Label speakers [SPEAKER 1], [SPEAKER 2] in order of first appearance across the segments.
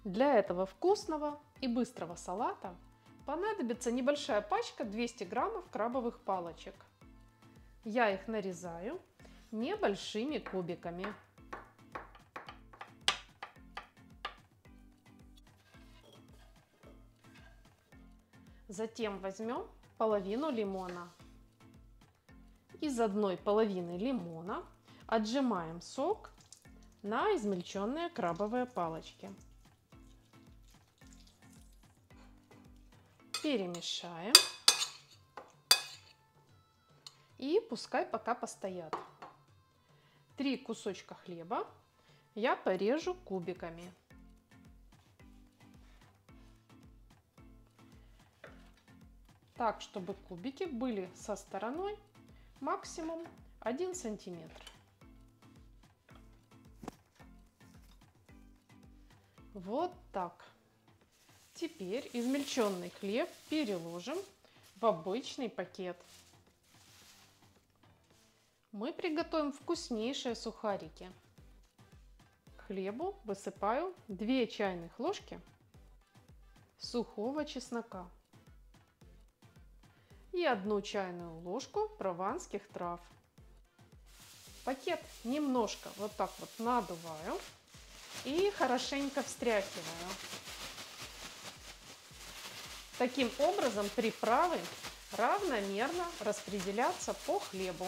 [SPEAKER 1] Для этого вкусного и быстрого салата понадобится небольшая пачка 200 граммов крабовых палочек. Я их нарезаю небольшими кубиками. Затем возьмем половину лимона. Из одной половины лимона отжимаем сок на измельченные крабовые палочки. Перемешаем. И пускай пока постоят. 3 кусочка хлеба я порежу кубиками. Так, чтобы кубики были со стороной максимум 1 сантиметр. Вот так. Теперь измельченный хлеб переложим в обычный пакет. Мы приготовим вкуснейшие сухарики. К хлебу высыпаю 2 чайных ложки сухого чеснока и 1 чайную ложку прованских трав. Пакет немножко вот так вот надуваю и хорошенько встряхиваю. Таким образом приправы равномерно распределятся по хлебу.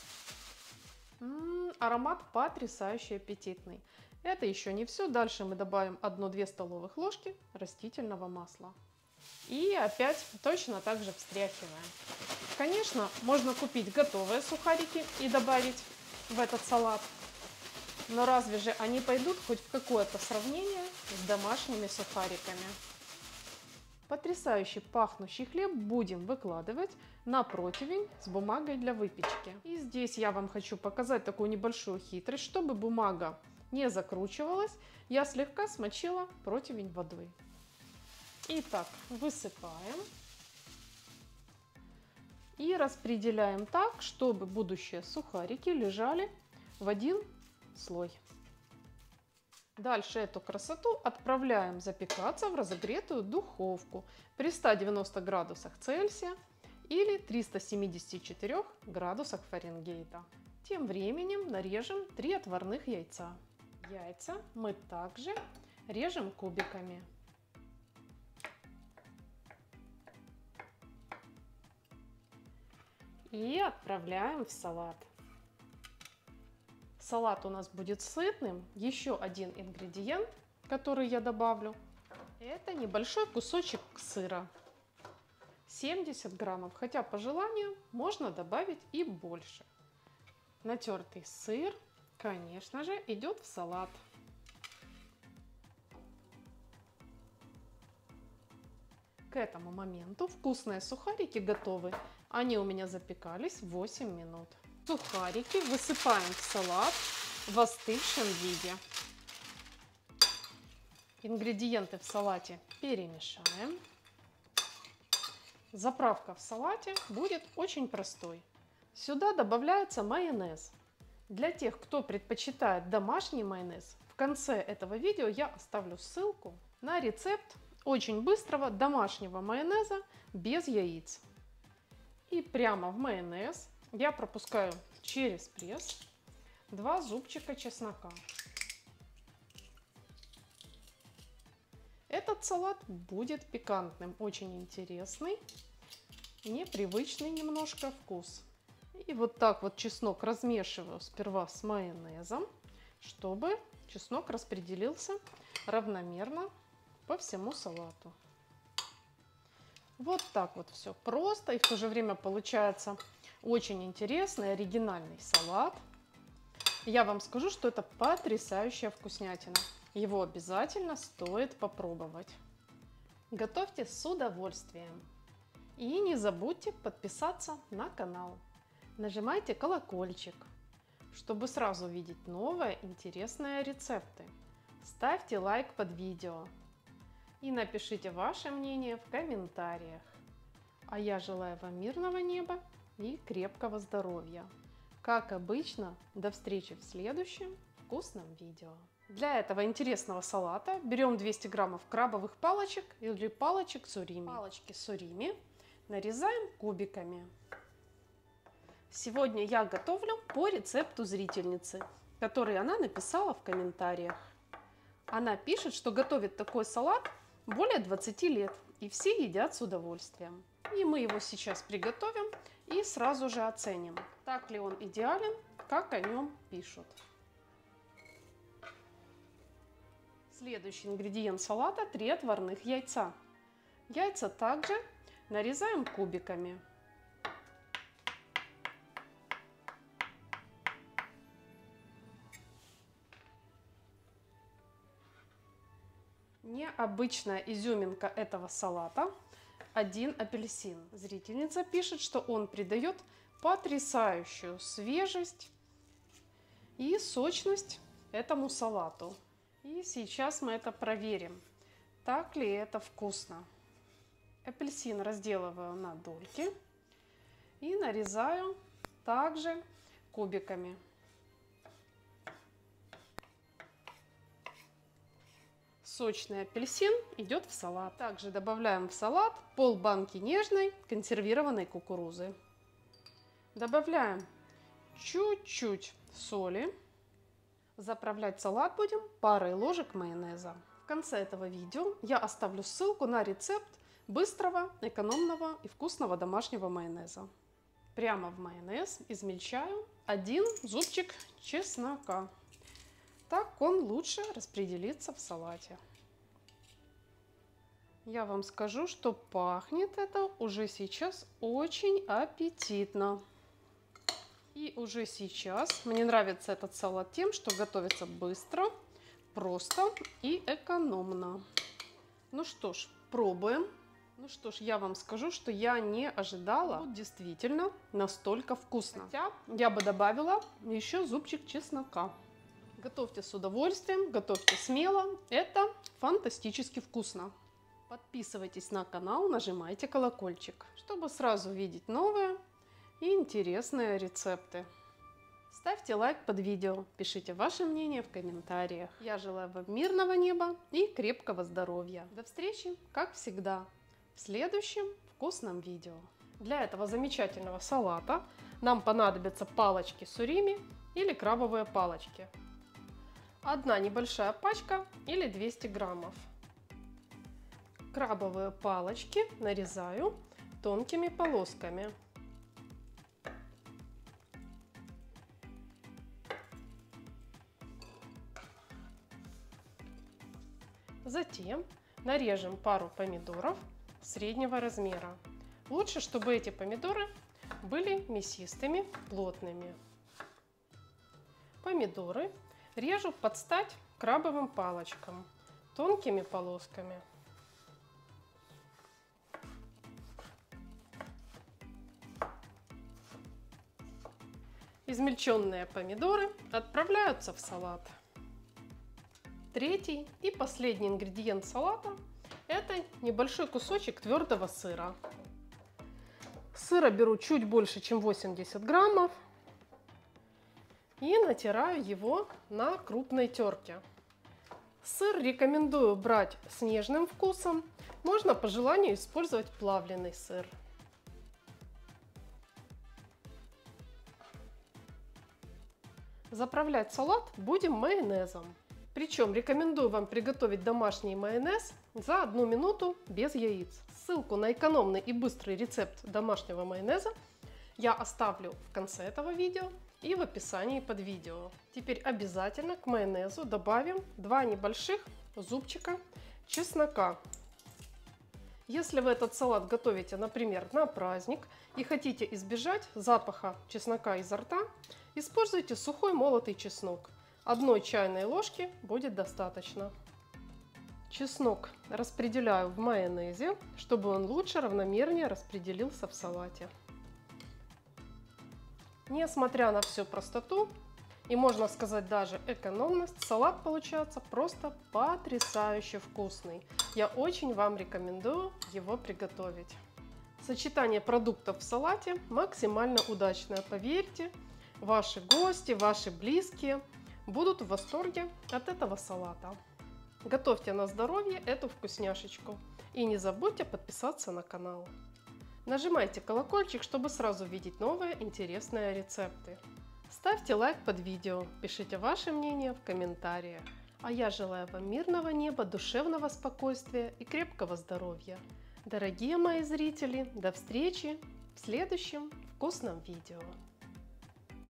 [SPEAKER 1] Аромат потрясающе аппетитный. Это еще не все. Дальше мы добавим 1-2 столовых ложки растительного масла. И опять точно так же встряхиваем. Конечно, можно купить готовые сухарики и добавить в этот салат. Но разве же они пойдут хоть в какое-то сравнение с домашними сухариками? Потрясающий пахнущий хлеб будем выкладывать на противень с бумагой для выпечки. И здесь я вам хочу показать такую небольшую хитрость. Чтобы бумага не закручивалась, я слегка смочила противень водой. Итак, высыпаем и распределяем так, чтобы будущие сухарики лежали в один слой. Дальше эту красоту отправляем запекаться в разогретую духовку при 190 градусах Цельсия или 374 градусах Фаренгейта. Тем временем нарежем 3 отварных яйца. Яйца мы также режем кубиками. И отправляем в салат. Салат у нас будет сытным. Еще один ингредиент, который я добавлю, это небольшой кусочек сыра. 70 граммов, хотя по желанию можно добавить и больше. Натертый сыр, конечно же, идет в салат. К этому моменту вкусные сухарики готовы. Они у меня запекались 8 минут. Сухарики высыпаем в салат в остывшем виде. Ингредиенты в салате перемешаем. Заправка в салате будет очень простой. Сюда добавляется майонез. Для тех, кто предпочитает домашний майонез, в конце этого видео я оставлю ссылку на рецепт очень быстрого домашнего майонеза без яиц. И прямо в майонез я пропускаю через пресс 2 зубчика чеснока. Этот салат будет пикантным, очень интересный, непривычный немножко вкус. И вот так вот чеснок размешиваю сперва с майонезом, чтобы чеснок распределился равномерно по всему салату. Вот так вот все просто и в то же время получается очень интересный, оригинальный салат. Я вам скажу, что это потрясающая вкуснятина. Его обязательно стоит попробовать. Готовьте с удовольствием. И не забудьте подписаться на канал. Нажимайте колокольчик, чтобы сразу видеть новые интересные рецепты. Ставьте лайк под видео. И напишите ваше мнение в комментариях. А я желаю вам мирного неба и крепкого здоровья. Как обычно, до встречи в следующем вкусном видео. Для этого интересного салата берем 200 граммов крабовых палочек или палочек сурими. Палочки сурими нарезаем кубиками. Сегодня я готовлю по рецепту зрительницы, который она написала в комментариях. Она пишет, что готовит такой салат более 20 лет, и все едят с удовольствием. И мы его сейчас приготовим и сразу же оценим, так ли он идеален, как о нем пишут. Следующий ингредиент салата – 3 отварных яйца. Яйца также нарезаем кубиками. Необычная изюминка этого салата – 1 апельсин. Зрительница пишет, что он придает потрясающую свежесть и сочность этому салату. И сейчас мы это проверим, так ли это вкусно. Апельсин разделываю на дольки и нарезаю также кубиками. Сочный апельсин идет в салат. Также добавляем в салат пол-банки нежной консервированной кукурузы. Добавляем чуть-чуть соли. Заправлять салат будем парой ложек майонеза. В конце этого видео я оставлю ссылку на рецепт быстрого, экономного и вкусного домашнего майонеза. Прямо в майонез измельчаю 1 зубчик чеснока. Так он лучше распределится в салате. Я вам скажу, что пахнет это уже сейчас очень аппетитно. И уже сейчас мне нравится этот салат тем, что готовится быстро, просто и экономно. Ну что ж, пробуем. Ну что ж, я вам скажу, что я не ожидала действительно настолько вкусно. Хотя я бы добавила еще зубчик чеснока. Готовьте с удовольствием, готовьте смело. Это фантастически вкусно. Подписывайтесь на канал, нажимайте колокольчик, чтобы сразу видеть новые и интересные рецепты. Ставьте лайк под видео, пишите ваше мнение в комментариях. Я желаю вам мирного неба и крепкого здоровья. До встречи, как всегда, в следующем вкусном видео. Для этого замечательного салата нам понадобятся палочки сурими или крабовые палочки. 1 небольшая пачка или 200 граммов. Крабовые палочки нарезаю тонкими полосками. Затем нарежем пару помидоров среднего размера. Лучше, чтобы эти помидоры были мясистыми, плотными. Помидоры режу под стать крабовым палочкам тонкими полосками. Измельченные помидоры отправляются в салат. Третий и последний ингредиент салата – это небольшой кусочек твердого сыра. Сыра беру чуть больше, чем 80 граммов. И натираю его на крупной терке. Сыр рекомендую брать с нежным вкусом. Можно по желанию использовать плавленый сыр. Заправлять салат будем майонезом. Причем рекомендую вам приготовить домашний майонез за 1 минуту без яиц. Ссылку на экономный и быстрый рецепт домашнего майонеза я оставлю в конце этого видео и в описании под видео. Теперь обязательно к майонезу добавим 2 небольших зубчика чеснока. Если вы этот салат готовите, например, на праздник и хотите избежать запаха чеснока изо рта, используйте сухой молотый чеснок. 1 чайной ложки будет достаточно. Чеснок распределяю в майонезе, чтобы он лучше, равномернее распределился в салате. Несмотря на всю простоту и, можно сказать, даже экономность, салат получается просто потрясающе вкусный. Я очень вам рекомендую его приготовить. Сочетание продуктов в салате максимально удачное, поверьте. Ваши гости, ваши близкие
[SPEAKER 2] будут в восторге от этого салата. Готовьте на здоровье эту вкусняшечку. И не забудьте подписаться на канал. Нажимайте колокольчик, чтобы сразу видеть новые интересные рецепты. Ставьте лайк под видео, пишите ваше мнение в комментариях. А я желаю вам мирного неба, душевного спокойствия и крепкого здоровья. Дорогие мои зрители, до встречи в следующем вкусном видео.